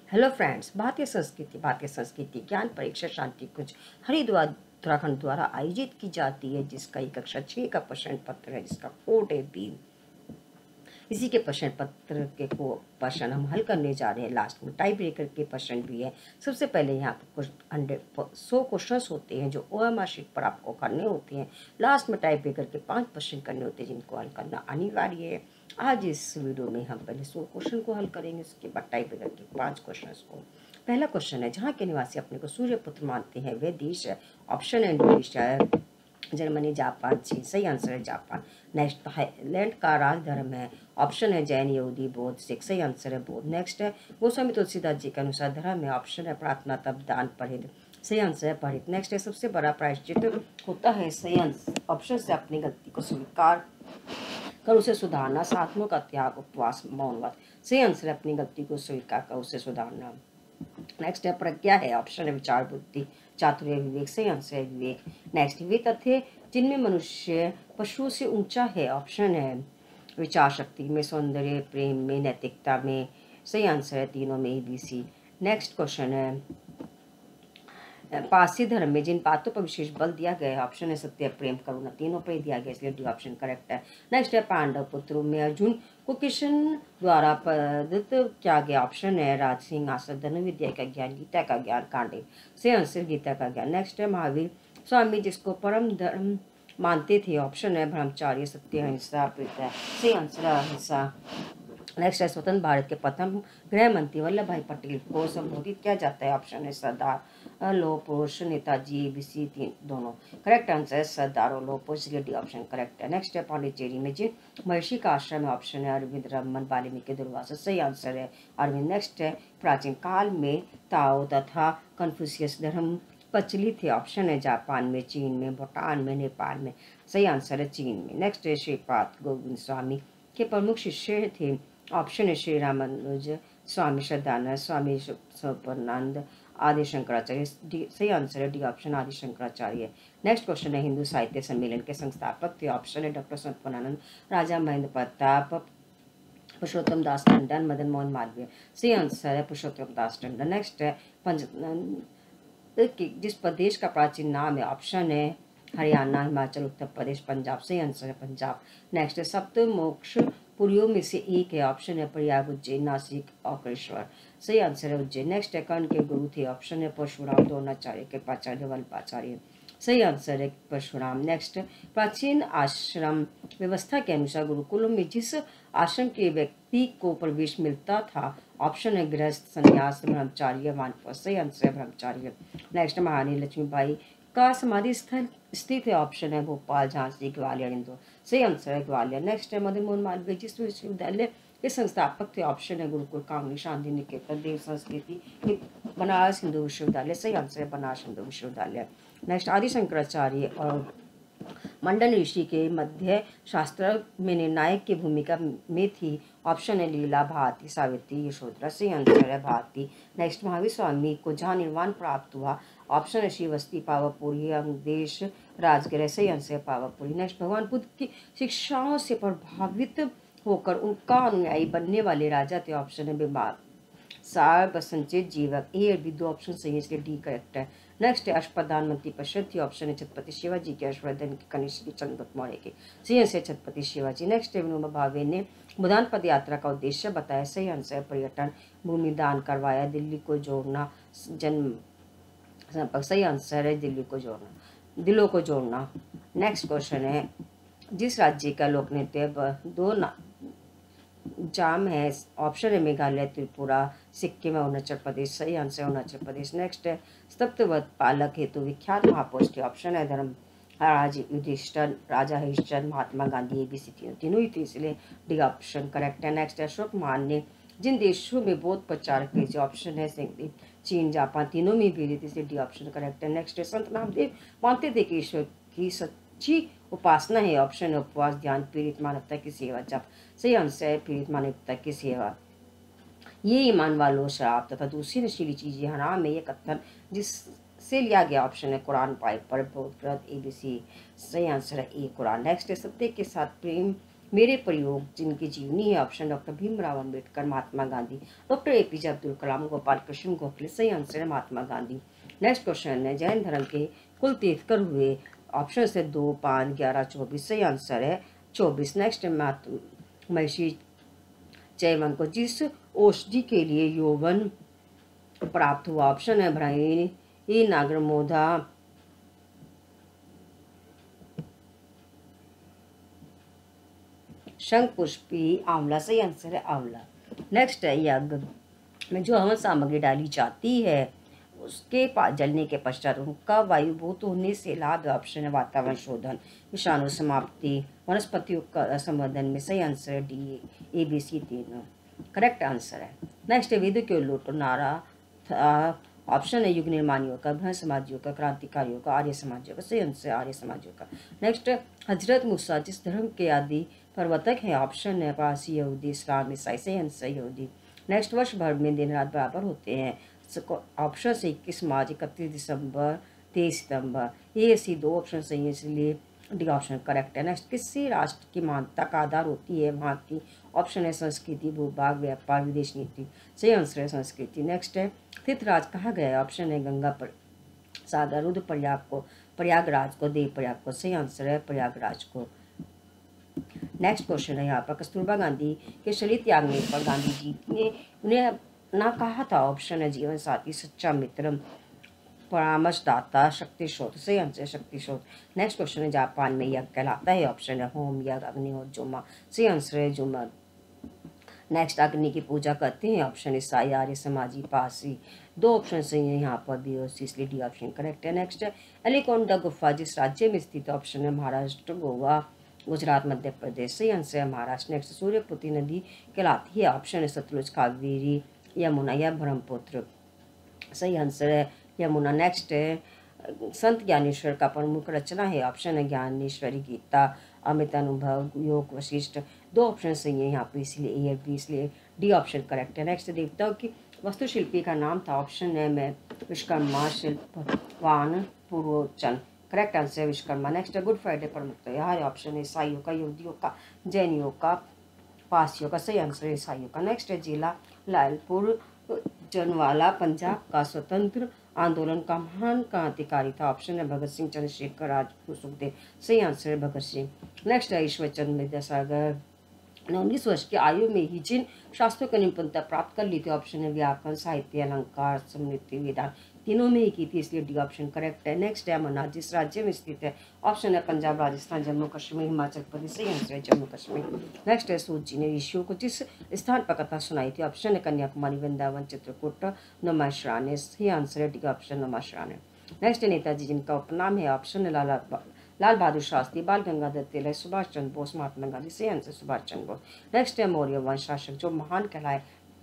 Hello friends, भारतीय संस्कृति ज्ञान परीक्षा शांति कुंज हरिद्वार उत्तराखंड द्वारा आयोजित की जाती है, जिसका ये कक्षा 6 का प्रश्न पत्र है, जिसका कोड है 3। इसी के प्रश्न पत्र के प्रश्न हम हल करने जा रहे हैं। लास्ट में टाई ब्रेकर के प्रश्न भी है। सबसे पहले यहाँ पर 100 क्वेश्चन होते हैं जो OMR शीट पर आपको करने होते हैं। लास्ट में टाई ब्रेकर के 5 प्रश्न करने होते हैं जिनको हल करना अनिवार्य है। आज इस वीडियो में हम पहले 100 क्वेश्चन को हल करेंगे, उसके बाद टाई ब्रेकर के 5 क्वेश्चन को। पहला क्वेश्चन है, जहाँ के निवासी अपने को सूर्य पुत्र मानते हैं वह देश है। ऑप्शन है इंडोनेशिया, जर्मनी, जापान, चीन। सही आंसर है जापान। नेक्स्ट, थाईलैंड का राज धर्म है। ऑप्शन है जैन, यहूदी, बौद्ध, सिख। सही आंसर है बौद्ध। नेक्स्ट है, गोस्वामी तुलसीदास जी के अनुसार धर्म है। ऑप्शन है प्रार्थना, तप, दान, परिहित। सही आंसर है परिहित। नेक्स्ट है, सबसे बड़ा प्रायश्चित होता है। सही आंसर ऑप्शन से अपनी गलती को स्वीकार कर उसे सुधारना। साधनों का त्याग, उपवास, मौन व्रत। सही आंसर है अपनी गलती को स्वीकार कर उसे सुधारना। नेक्स्ट है प्रज्ञा है। ऑप्शन है विचार, बुद्धि, चातुर्य, विवेक। सही आंसर है विवेक। नेक्स्ट, वे तथ्य जिनमें मनुष्य पशुओं से ऊंचा है। ऑप्शन है विचार शक्ति में, सौंदर्य, प्रेम में, नैतिकता में। सही आंसर है तीनों में ABC। नेक्स्ट क्वेश्चन है, पारसी धर्म में जिन बातों पर विशेष बल दिया गया है। ऑप्शन है सत्य, प्रेम, करुणा। तीनों पर ही दिया गया, इसलिए डी ऑप्शन करेक्ट है। नेक्स्ट है, पांडव पुत्रों में अर्जुन को कृष्ण द्वारा प्रदत्त किया गया। ऑप्शन है राज सिंहासन, धनुर्विद्या का ज्ञान, गीता का ज्ञान, कांडव। सही आंसर गीता का ज्ञान। नेक्स्ट है, महावीर स्वामी जिसको परम धर्म मानते थे। ऑप्शन है ब्रह्मचार्य, सत्य, अहिंसा, प्रीता। सही आंसर है अहिंसा। नेक्स्ट है, स्वतंत्र भारत के प्रथम गृह मंत्री वल्लभ भाई पटेल को संबोधित किया जाता है। ऑप्शन है सरदार, लौह पुरुष, नेताजी, ABC। तीन दोनों करेक्ट आंसर है सरदार और लौह पुरुष, डी ऑप्शन करेक्ट है। नेक्स्ट है, पांडिचेरी में जिन महर्षि का आश्रम है। ऑप्शन है अरविंद, रमन, वाल्मीकि, दुर्वासा। सही आंसर है अरविंद। नेक्स्ट है, प्राचीन काल में ताओ तथा कन्फ्यूशियस धर्म प्रचलित थे। ऑप्शन है जापान में, चीन में, भूटान में, नेपाल में। सही आंसर है चीन में। नेक्स्ट है, श्रीपाद गोविंद स्वामी के प्रमुख शिष्य थे। ऑप्शन है श्री रामानुज, स्वामी श्रद्धानंद, स्वामी स्वरूपानंद, आदि शंकराचार्य। सही आंसर है डी ऑप्शन, आदि शंकराचार्य। नेक्स्ट क्वेश्चन है, हिंदू साहित्य सम्मेलन के संस्थापक थे। ऑप्शन है डॉक्टर स्वरूपानंद, राजा महेंद्र प्रताप, पुरुषोत्तम दास टंडन, मदन मोहन मालवीय। सही आंसर है पुरुषोत्तम दास टंडन। नेक्स्ट है, जिस प्रदेश का प्राचीन नाम है। ऑप्शन है हरियाणा, हिमाचल, उत्तर प्रदेश, पंजाब। सही आंसर है पंजाब। नेक्स्ट है, सप्त मोक्ष पुरियों में से एक है। ऑप्शन है प्रयाग, उज्जैन, नासिक, औकेश्वर। सही आंसर है उज्जैन। नेक्स्ट है, कर्ण के गुरु थे। ऑप्शन है परशुराम, द्रोणाचार्य, कृपाचार्य, वल्लभाचार्य। सही आंसर है परशुराम। नेक्स्ट, प्राचीन आश्रम व्यवस्था के अनुसार गुरुकुलों में जिस आश्रम के व्यक्ति को प्रवेश मिलता था। ऑप्शन है गृहस्थ, संन्यास, ब्रह्मचार्य, वानप्रस्थ। सही आंसर है ब्रह्मचार्य। नेक्स्ट, महारानी लक्ष्मीबाई का समाधि स्थल स्थित है। ऑप्शन है भोपाल, झांसी, ग्वालियर, इंदौर। सही आंसर है ग्वालियर। नेक्स्ट है, मदन मोहन मालवीय जिस विश्वविद्यालय के संस्थापक थे। ऑप्शन है गुरुकुल, कांगड़ी, शांति निकेतन, देव संस्कृति, बनारस हिंदू विश्वविद्यालय। सही आंसर है बनारस हिंदू विश्वविद्यालय। नेक्स्ट, आदि शंकराचार्य और मंडन ऋषि के मध्य शास्त्र में निर्णायक की भूमिका में थी। ऑप्शन है लीला, भारती, सावित्री, यशोधरा। सही आंसर है भारती। नेक्स्ट, महावीर स्वामी को जहाँ निर्वाण प्राप्त हुआ। ऑप्शन है श्रीवस्ती, पावापुरी, अंगदेश, राजगृह। सही आंसर है पावापुरी। नेक्स्ट, भगवान बुद्ध की शिक्षाओं से प्रभावित होकर उनका अनुयायी बनने वाले राजा थे। ऑप्शन है बिंबाल, सार, संचित, जीवक। ए और बी दो ऑप्शन सही है, इसलिए डी करेक्ट है। नेक्स्ट है, अष्टप्रधानमंत्री परिषद थी। ऑप्शन है छत्रपति शिवाजी के, हर्षवर्धन के, कनिष्क के, चंद्रगुप्त मौर्य के। सही आंसर है छत्रपति शिवाजी। नेक्स्ट है, विनोबा भावे ने भूदान पद यात्रा का उद्देश्य बताया। सही आंसर है पर्यटन, भूमि दान करवाया, दिल्ली को जोड़ना, जन्म संपर्क। सही आंसर है दिल्ली को जोड़ना, दिलों को जोड़ना। नेक्स्ट क्वेश्चन है, जिस राज्य का लोक नृत्य दो जाम है। ऑप्शन है मेघालय, त्रिपुरा, सिक्किम, अरुणाचल प्रदेश। सही आंसर है अरुणाचल प्रदेश। नेक्स्ट है, सप्तवत पालक हेतु विख्यात महापुरुष थे। ऑप्शन है धर्म राज युधिष्ठिर, राजा हरिश्चंद्र, महात्मा गांधी। ABC तीनों ही थे, इसलिए डी ऑप्शन करेक्ट है। नेक्स्ट है, अशोक मान ने जिन देशों में बौद्ध प्रचारक भेजे। ऑप्शन है चीन, जापान। तीनों में भेजे थे, इसलिए डी ऑप्शन करेक्ट है। नेक्स्ट है, संत नामदेव मानते थे कि ईश्वर की सच्ची उपासना है। ऑप्शन है उपवास, ध्यान, पीड़ित मानवता की सेवा, जप। सही आंसर है पीड़ित मानवता की सेवा। ये ईमान वालों, शराब तथा दूसरी नशीली चीजें हराम है, ये कथन जिससे लिया गया। ऑप्शन है कुरान, बाइबल, बौद्ध ग्रंथ। ABC। सही आंसर है ए कुरान। नेक्स्ट है, सत्य के साथ प्रेम मेरे प्रयोग जिनकी जीवनी है option doctor Bhimrao Ambedkar, Mahatma Gandhi, doctor APJ Abdul Kalam, Gopal Krishna Gokhale. सही आंसर है महात्मा गांधी। नेक्स्ट क्वेश्चन है जैन धर्म के कुल तीर्थकर हुए, ऑप्शन से 2, 5, 11, 24। सही आंसर है 24। नेक्स्ट महर्षि चैवंत को जिस औषधि के लिए यौवन प्राप्त हुआ, ऑप्शन है ब्राह्मणी, नागरमोधा, शंखपुष्पी, आंवला। सही आंसर है आंवला। नेक्स्ट है यज्ञ में जो हवन सामग्री डाली जाती है उसके जलने के पश्चात उनका वायुभूत होने से लाभ, ऑप्शन है वातावरण शोधन, विषाणु समाप्ति, वनस्पतियों का संवर्धन में। सही आंसर है D, ABC तीनों करेक्ट आंसर है। नेक्स्ट है वेदों के उल्लूट नारा था, ऑप्शन है युग निर्माणियों का, ब्रह्म समाजियों का, क्रांतिकारियों का, आर्य समाजियों का। सही आंसर है आर्य समाजियों का। नेक्स्ट हजरत मूसा जिस धर्म के आदि प्रवर्तक है, ऑप्शन है पारसी, यहूदी, इस्लाम, ईसाई। सही आंसर यहूदी। नेक्स्ट वर्ष भर में दिन रात बराबर होते हैं, ऑप्शन से 21 मार्च, 31 दिसंबर, 23 सितंबर। ये ऐसी 2 ऑप्शन सही है इसलिए D ऑप्शन करेक्ट है। नेक्स्ट किसी राष्ट्र की मान्यता का आधार होती है वहाँ की, ऑप्शन है संस्कृति, भूभाग, व्यापार, विदेश नीति। सही आंसर है संस्कृति। नेक्स्ट है तीर्थराज कहा गया है, ऑप्शन है गंगा पर सागर, रुद्रप्रयाग को, प्रयागराज को, देवप्रयाग को। सही आंसर है प्रयागराज को। नेक्स्ट क्वेश्चन है यहाँ पर कस्तूरबा गांधी के शरीर त्यागने पर गांधी जी ने उन्हें ना कहा था, ऑप्शन है जीवन साथी, सच्चा मित्र, परामर्शदाता, शक्ति स्रोत। सही आंसर शक्ति स्रोत। नेक्स्ट क्वेश्चन है जापान में यज्ञ कहलाता है, ऑप्शन है होम, यज्ञ, अग्निहोत्र, जुमा। सही आंसर है जुमा। नेक्स्ट अग्नि की पूजा करते हैं, ऑप्शन ईसाई, आर्य समाजी, पारसी। 2 ऑप्शन सही है यहाँ पर B और C, इसलिए D ऑप्शन करेक्ट है। नेक्स्ट है एलिकोंडा गुफा जिस राज्य में स्थित, ऑप्शन है महाराष्ट्र, गोवा, गुजरात, मध्य प्रदेश। सही आंसर है महाराष्ट्र। नेक्स्ट सूर्यपुत्री नदी कहलाती है, ऑप्शन है सतलुज, कावेरी, यमुना या ब्रह्मपुत्र। सही आंसर है यमुना। नेक्स्ट है संत ज्ञानेश्वर का प्रमुख रचना है, ऑप्शन है ज्ञानेश्वरी, गीता, अमृत अनुभव, योग वशिष्ठ। 2 ऑप्शन सही है यहाँ पे इसलिए A और B, इसलिए D ऑप्शन करेक्ट है। नेक्स्ट देवताओं की वास्तुशिल्पी का नाम था, ऑप्शन है मैं विश्वकर्मा, शिल्पवान, पुरोचन। करेक्ट आंसर है विश्वकर्मा। नेक्स्ट है गुड फ्राइडे प्रमुख त्योहार, ऑप्शन है ईसाइयों का, यहूदियों का, जैनियों का, पारसियों का। सही आंसर है ईसाइयों का। नेक्स्ट है जिला लालपुर जनवाला पंजाब का स्वतंत्र आंदोलन का महान क्रांतिकारी था, ऑप्शन है भगत सिंह, चंद्रशेखर, राजगुरु, सुखदेव। सही आंसर है भगत सिंह। नेक्स्ट है ईश्वर चंद्र विद्यासागर ने 19 वर्ष की आयु में ही जिन शास्त्रों की निपुणता प्राप्त कर ली थी, ऑप्शन है व्याकरण, साहित्य, अलंकार, स्मृति, वेदांत। तीनों में ही की थी, इसलिए D ऑप्शन करेक्ट है। नेक्स्ट है अमरनाथ जिस राज्य में स्थित है, ऑप्शन है पंजाब, राजस्थान, जम्मू कश्मीर, हिमाचल प्रदेश। सही आंसर है जम्मू कश्मीर। नेक्स्ट है सूत जी ने ऋषियों को जिस स्थान पर कथा सुनाई थी, ऑप्शन है कन्याकुमारी, वृंदावन, चित्रकूट, नमाश्रान। सही आंसर है D ऑप्शन नमाश्रान है। नेक्स्ट है नेताजी जिनका उपनाम है, ऑप्शन है लाल बहादुर शास्त्री, बाल गंगाधर तिलक, सुभाष चंद्र बोस, महात्मा गांधी। सही आंसर सुभाष चंद्र बोस। नेक्स्ट है मौर्य वंश शासक जो महान कहलाए,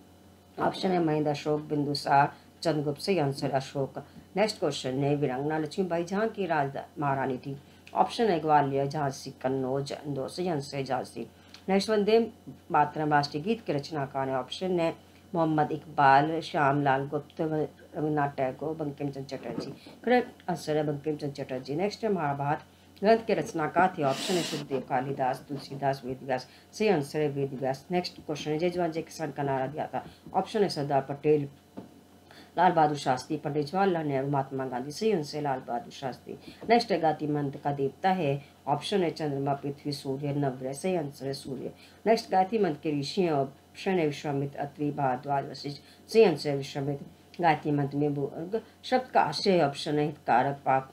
ऑप्शन है महेंद्र, अशोक, बिंदुसार, चंद्रगुप्त। सही आंसर अशोक। नेक्स्ट क्वेश्चन है वीरांगना लक्ष्मीबाई जहाँ की राज महारानी थी, ऑप्शन है ग्वालियर, झांसी, कन्नौज, इंदौर। सही आंसर है झांसी। नेक्स्ट वंदे मातरम राष्ट्रीय गीत के रचनाकार है, ऑप्शन है मोहम्मद इकबाल, श्यामलाल गुप्त, रविन्द्रनाथ टैगोर, बंकिम चंद्र चटर्जी। करेक्ट आंसर है बंकिम चंद्र चटर्जी। नेक्स्ट है महाभारत ग्रंथ के रचनाकार थे, ऑप्शन है सुखदेव, कालिदास, तुलसीदास, वेदव्यास। सही आंसर है वेदव्यास। नेक्स्ट क्वेश्चन है जय जवान जय किसान का नारा दिया था, ऑप्शन है सरदार पटेल, लाल बहादुर शास्त्री, पंडित जवाहरलाल नेहरू, महात्मा गांधी। सही आंसर है लाल बहादुर शास्त्री। नेक्स्ट है गाति मंत्र का देवता है, ऑप्शन है चंद्रमा, पृथ्वी, सूर्य, नवग्रह। सही आंसर है सूर्य। नेक्स्ट गायत्री मंत्र के ऋषि हैं, ऑप्शन है विश्वामित्र, अत्रि, भारद्वाज, वशिष्ठ। सही आंसर है विश्वामित्र। गायत्री मंत्र में भूर्ग शब्द का आशय, ऑप्शन है हितकारक, पाप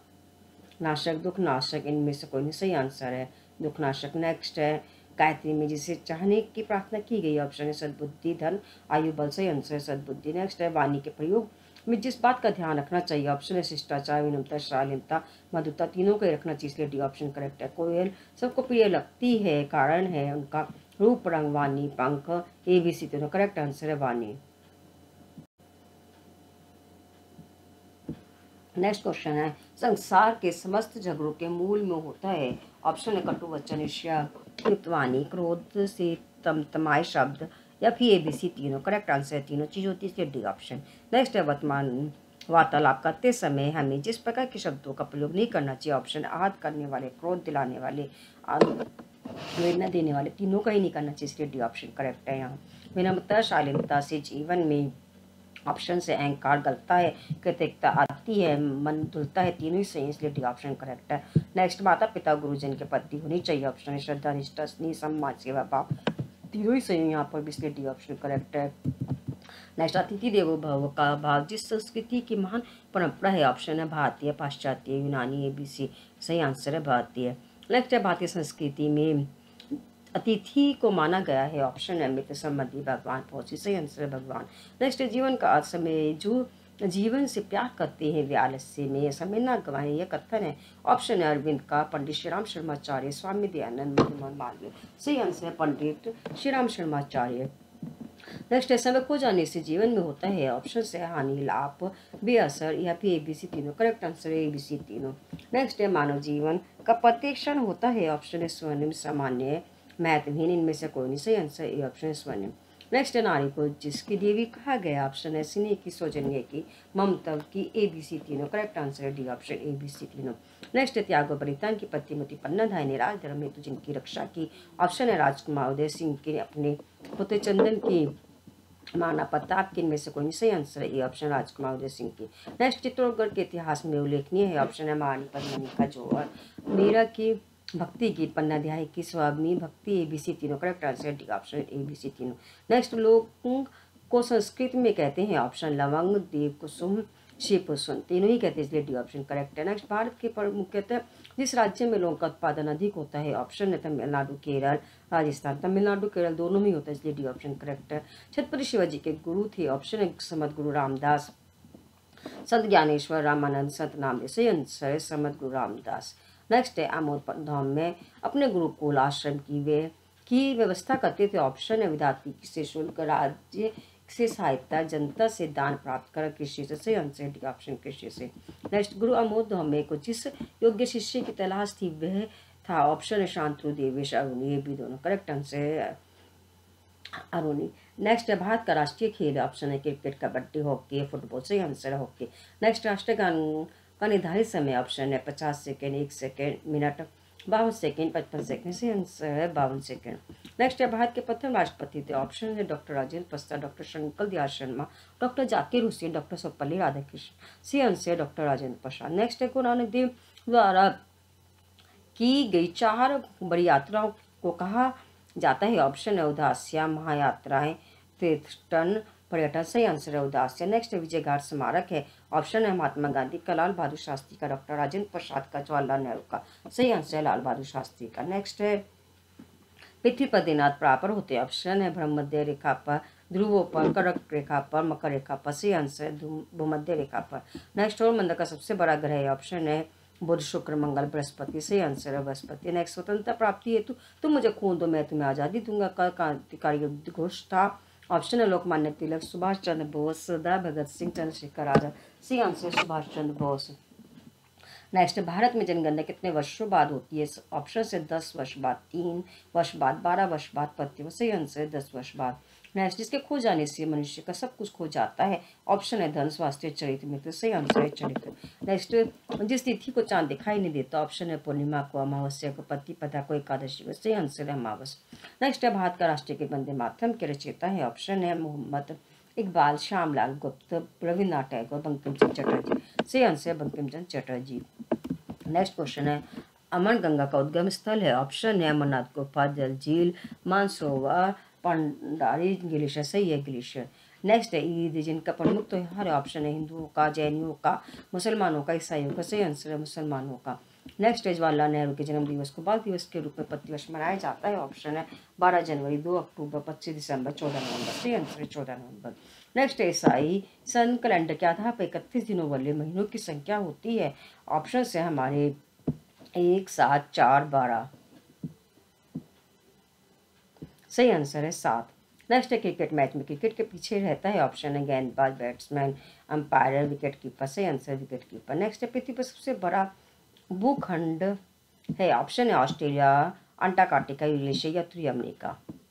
नाशक, दुख नाशक। इनमें से कोई नहीं सही आंसर है दुख नाशक। नेक्स्ट है गायत्री में जिसे चाहने की प्रार्थना की गई, ऑप्शन है सद्बुद्धि, धन, आयु, बल। सही आंसर है सद्बुद्धि। नेक्स्ट है वाणी के प्रयोग में जिस बात का ध्यान रखना चाहिए, ऑप्शन है शिष्टाचार, विनम्रता, शालीनता, मधुरता। तीनों को रखना चाहिए, इसलिए D ऑप्शन करेक्ट है। कोयल सबको प्रिय लगती है, कारण है उनका रूप, रंग, वाणी, पंख। ABC तीनों करेक्ट आंसर है वाणी। नेक्स्ट क्वेश्चन है संसार के समस्त झगड़ों के मूल में होता है, ऑप्शन है कटु वचन, ईर्ष्या, युक्त वाणी, क्रोध से तमाय शब्द, या फिर ABC तीनों करेक्ट आंसर है तीनों चीज होती है, इसलिए D ऑप्शन। नेक्स्ट है वर्तमान वार्तालाप करते समय हमें जिस प्रकार के शब्दों का प्रयोग नहीं करना चाहिए, ऑप्शन आहत करने वाले, क्रोध दिलाने वाले, प्रेरणा देने वाले तीनों का ही नहीं करना चाहिए, इसलिए डी ऑप्शन करेक्ट है यहाँ। विनम्रता शालीनता से जीवन में ऑप्शन से अहंकार गलता है, कृतज्ञता आती है, मन धुलता है, तीनों ही सही है, इसलिए डी ऑप्शन करेक्ट है। नेक्स्ट माता पिता गुरुजन के प्रति होनी चाहिए, ऑप्शन है श्रद्धा निष्ठा स्नेह सम्मान सेवा भाव, तीनों ही सही है यहाँ पर भी, इसलिए डी ऑप्शन करेक्ट है। नेक्स्ट अतिथि देवो भव का भाग जिस संस्कृति की महान परंपरा है, ऑप्शन है भारतीय पाश्चात्य यूनानी ABC, सही आंसर है भारतीय। नेक्स्ट है भारतीय संस्कृति में अतिथि को माना गया है, ऑप्शन है मित्र संबंधी भगवान पहुंची, सही आंसर है भगवान। नेक्स्ट है जीवन का अर्थ में जो जीवन से प्यार करते हैं वे आलस्य में समय न गवाएं, यह कथन है, ऑप्शन है अरविंद का, पंडित श्री राम शर्माचार्य, स्वामी दयानंद, मधुमन मालवीय, सही आंसर है पंडित श्री राम शर्माचार्य। नेक्स्ट है समय खो जाने से जीवन में होता है, ऑप्शन है हानि लाभ बेअसर या फिर ABC तीनों, करेक्ट आंसर है ABC तीनों। नेक्स्ट है मानव जीवन का प्रत्येक क्षण होता है, ऑप्शन है स्वर्णिम सामान्य महत्वहीन, इनमें से कोई नहीं, सही आंसर ए ऑप्शन है स्वर्णिम। नेक्स्ट है नारी को जिसकी देवी कहा गया, ऑप्शन है स्नेह की, सौजन्य की, ममता की, ABC तीनों, करेक्ट आंसर है डी ऑप्शन ABC तीनों। नेक्स्ट है त्याग बलिदान की प्रतिमूर्ति पन्नाधाय ने राज धर्म हेतु जिनकी रक्षा की, ऑप्शन है राजकुमार उदय सिंह के अपने पुत्र चंदन की माना प्रताप के, इनमें से कोई नहीं, सही आंसर है ये ऑप्शन राजकुमार उदय सिंह की। नेक्स्ट चित्तौड़गढ़ के इतिहास में उल्लेखनीय है, ऑप्शन है महारानी पद्मिनी का जोहर, मीरा की भक्ति गीत, पन्नाध्याय की स्वामी भक्ति, ABC तीनों, करेक्ट आंसर है डी ऑप्शन ABC तीनों। नेक्स्ट लोग को संस्कृत में कहते हैं, ऑप्शन लवंग देव कुसुम शिवकुसुम, तीनों ही कहते हैं, इसलिए डी ऑप्शन करेक्ट है। नेक्स्ट भारत के मुख्यतः जिस राज्य में लौंग का उत्पादन अधिक होता है, ऑप्शन है तमिलनाडु केरल राजस्थान, तमिलनाडु केरल दोनों में होता है, इसलिए डी ऑप्शन करेक्ट है। छत्रपति शिवाजी के गुरु थे, ऑप्शन है समत गुरु रामदास, संत ज्ञानेश्वर, रामानंद, संत नामदेव, सही आंसर है समत गुरु रामदास। नेक्स्ट है आमोद धाम में अपने गुरुकुल आश्रम की व्यवस्था करते थे, ऑप्शन है विद्यार्थी से शुल्क, राज्य से सहायता, जनता से दान प्राप्त कर, कृषि से, सही आंसर डी ऑप्शन कृषि से। नेक्स्ट गुरु आमोद धाम को जिस योग्य शिष्य की तलाश थी वह था, ऑप्शन है शांतनु देवेश अरुणी, ये भी दोनों, करेक्ट आंसर है अरुणी। नेक्स्ट है भारत का राष्ट्रीय खेल, ऑप्शन है क्रिकेट, कबड्डी, हॉकी, फुटबॉल, सही आंसर है हॉकी। नेक्स्ट राष्ट्रगान का निर्धारित समय, ऑप्शन है 50 second, 1 second, minute 52 second, 55 second, सही आंसर है 52 सेकेंड। नेक्स्ट है भारत के प्रथम राष्ट्रपति थे, ऑप्शन है doctor Rajendra Prasad, doctor Shankar Dayal Sharma, doctor Zakir Hussain, doctor Sarvepalli Radhakrishna, सही आंसर है डॉक्टर राजेंद्र प्रसाद। नेक्स्ट है गुरु नानक देव द्वारा की गई 4 बड़ी यात्राओं को कहा जाता है, ऑप्शन है उदासिया, महायात्राएं, तीर्थटन, पर्यटन, सही आंसर है उदासिया। नेक्स्ट विजय घाट स्मारक है, ऑप्शन है महात्मा गांधी का, लाल बहादुर शास्त्री का, डॉक्टर राजेंद्र प्रसाद का, जवाहरलाल नेहरू का, सही आंसर है लाल बहादुर शास्त्री का। नेक्स्ट है पृथ्वी पर दिनात प्रापर होते, ऑप्शन है भूमध्य रेखा पर, ध्रुवों पर, कर्क रेखा पर, मकर रेखा पर, सही आंसर है भूमध्य रेखा पर। नेक्स्ट और मंडल का सबसे बड़ा ग्रह है, ऑप्शन है बुध शुक्र मंगल बृहस्पति, सही आंसर है बृहस्पति। नेक्स्ट स्वतंत्रता प्राप्ति हेतु तुम मुझे खून दो मैं तुम्हें आज़ादी दूंगा का क्रांतिकारी युद्ध घोष था, ऑप्शन है लोकमान्य तिलक, सुभाष चंद्र बोस, सरदार भगत सिंह, चंद्रशेखर आजाद, सही आंसर सुभाष चंद्र बोस। नेक्स्ट भारत में जनगणना कितने वर्षों बाद होती है, ऑप्शन है 10 वर्ष बाद, 3 वर्ष बाद, 12 वर्ष बाद, 25, सही आंसर है 10 वर्ष बाद। नेक्स्ट जिसके खो जाने से मनुष्य का सब कुछ खो जाता है, ऑप्शन है धन स्वास्थ्य चरित्र मित्र, सही आंसर है चरित्र। नेक्स्ट जिस तिथि को चांद दिखाई नहीं देता, ऑप्शन है पूर्णिमा को, अमावस्या को, प्रतिपदा को, एकादशी को, सही आंसर है अमावस। नेक्स्ट है भारत का राष्ट्रीय गीत वंदे मातरम के रचयिता है, ऑप्शन है मोहम्मद इकबाल, श्यामलाल गुप्त, रविन्द्रनाथ टैगोर, बंकिम चंद्र चटर्जी, सही आंसर है बंकिम चंद्र चटर्जी। नेक्स्ट क्वेश्चन है अमर गंगा का उद्गम स्थल है, ऑप्शन है अमरनाथ गुफा, जल झील, मानसरोवर, पंडारी ग्लेशियर, सही है ग्लेशियर। नेक्स्ट है ईद जिनका प्रमुख त्योहार है, ऑप्शन है हिंदुओं का, जैनियों का, मुसलमानों का, ईसाइयों का, सही आंसर है मुसलमानों का। नेक्स्ट है जवाहरलाल नेहरू के जन्म दिवस को बाल दिवस के रूप में प्रतिवर्ष मनाया जाता है, ऑप्शन है 12 जनवरी, 2 अक्टूबर, 25 दिसंबर, 14 नवंबर, सही आंसर है 14 नवंबर। नेक्स्ट है ईसाई सन कैलेंडर के आधार पर 31 दिनों वाले महीनों की संख्या होती है, ऑप्शन है हमारे 1, 7, 4, 12, सही आंसर है 7। नेक्स्ट है क्रिकेट मैच में क्रिकेट के पीछे रहता है, ऑप्शन है गेंदबाज, बैट्समैन, अंपायर, विकेट कीपर, सही आंसर विकेट कीपर। नेक्स्ट है पृथ्वी पर सबसे बड़ा भूखंड है, ऑप्शन है ऑस्ट्रेलिया, अंटार्कटिका, यूरेशिया या उत्तरी अमेरिका।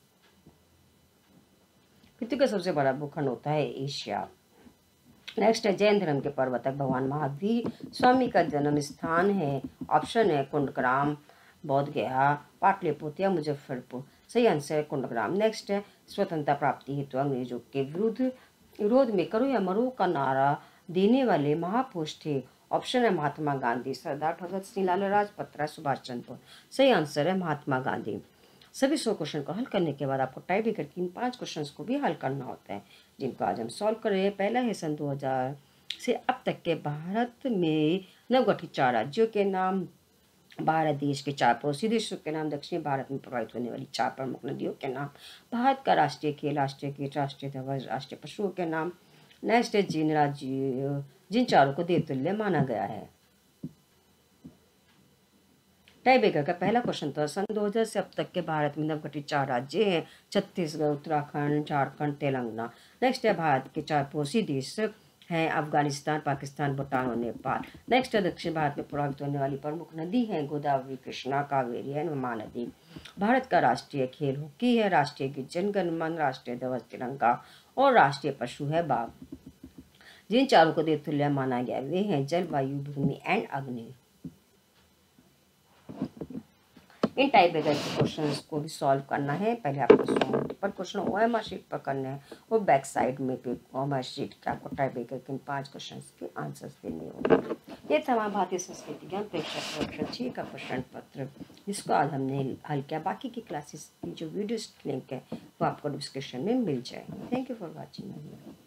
पृथ्वी का सबसे बड़ा भूखंड होता है एशिया। नेक्स्ट है जैन धर्म के प्रवर्तक भगवान महावीर स्वामी का जन्म स्थान है, ऑप्शन है कुंडग्राम, बौद्ध गया, पाटलिपुत्र या मुजफ्फरपुर। सही आंसर है कुंडग्राम। नेक्स्ट है स्वतंत्रता प्राप्ति हेतु अंग्रेजों के विरोध में करो या मरो का नारा देने वाले महापुरुष थे। ऑप्शन है महात्मा गांधी, सरदार भगत सिंह, लाला लाजपत राय, सुभाष चंद्र बोस। सही आंसर है महात्मा गांधी। सभी 100 क्वेश्चन को हल करने के बाद आपको टाई ब्रेकर की इन 5 क्वेश्चंस को भी हल करना होता है, जिनको आज हम सॉल्व कर रहे हैं। पहला है सन 2000 से अब तक के भारत में नवगठित 4 राज्यों के नाम, भारत देश के 4 पड़ोसी देशों के नाम, दक्षिण भारत में प्रवाहित होने वाली 4 प्रमुख नदियों के नाम, भारत का राष्ट्रीय खेल, राष्ट्रीय गीत, राष्ट्रीय ध्वज, राष्ट्रीय पशुओं के नाम। नेक्स्ट है जिन राज्य जिन चारों को देवतुल्य माना गया है। टाई ब्रेकर का पहला क्वेश्चन था सन 2000 से अब तक के भारत में नवगठित 4 राज्य हैं, छत्तीसगढ़, उत्तराखंड, झारखंड, तेलंगाना। नेक्स्ट है भारत के 4 पड़ोसी देश हैं, अफगानिस्तान, पाकिस्तान, भूटान और नेपाल। नेक्स्ट है दक्षिण भारत में प्रवाहित होने वाली प्रमुख नदी है गोदावरी, कृष्णा, कावेरी एंड महानदी। भारत का राष्ट्रीय खेल हॉकी है, राष्ट्रीय गीत जन गण मन, राष्ट्रीय ध्वज तिरंगा और राष्ट्रीय पशु है बाघ। जिन चारों को देवतुल्य माना गया वे हैं जल, वायु, भूमि एंड अग्नि। इन टाई ब्रेकर के क्वेश्चंस को भी सॉल्व करना है। पहले आपको मल्टीपल क्वेश्चन OMR शीट पर करने हैं और बैक साइड में भी OMR शीट का आपको टाई ब्रेकर के 5 क्वेश्चंस के आंसर्स देने होंगे। ये था हमारा भारतीय संस्कृति ज्ञान परीक्षा परीक्षा 6 का प्रश्न पत्र, जिसको आज हमने हल किया। बाकी की क्लासेस की जो वीडियोस लिंक है वो आपको डिस्क्रिप्शन में मिल जाएगी। Thank you for watching.